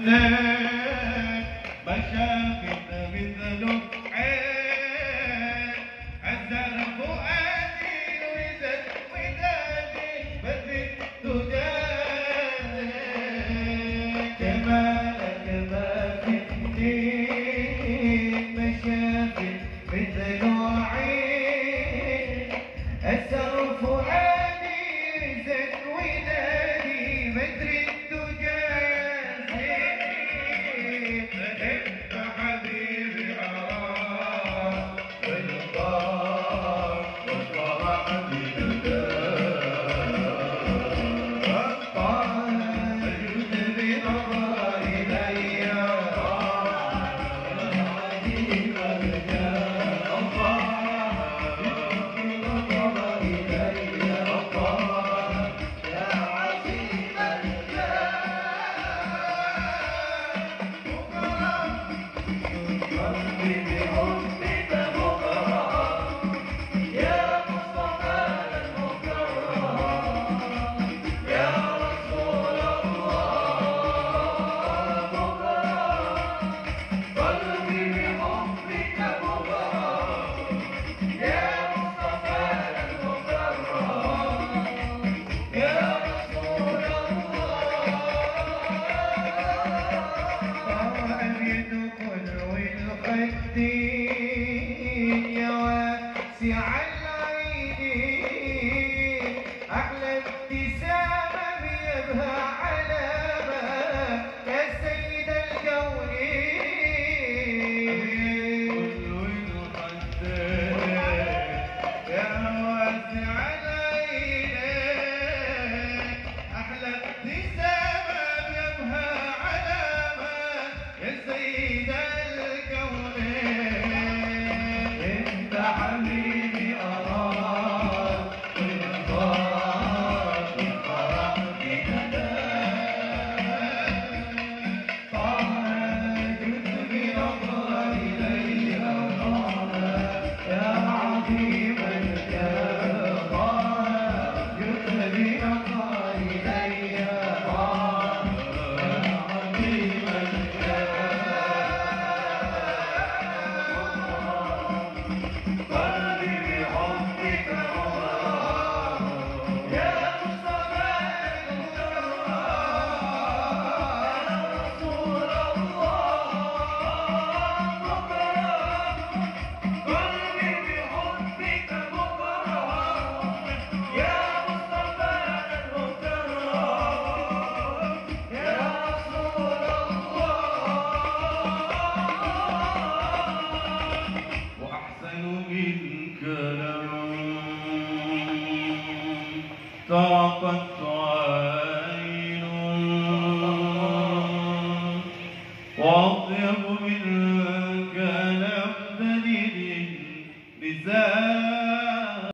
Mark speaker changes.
Speaker 1: ما شافت مثله عين عزل فؤادي وزد ودادي بدري الدجى جمالك ما في الدين ما شافت مثله عين عزل فؤادي وزد ودادي بدري الدجى الدين يا واسع العين أحلى ابتسامة بيبها علامة يا سيد الكونين يا واسع العين أحلى ابتسامة بيبها علامة يا سيد طرقت عين وأطيب منك لم تلد نساء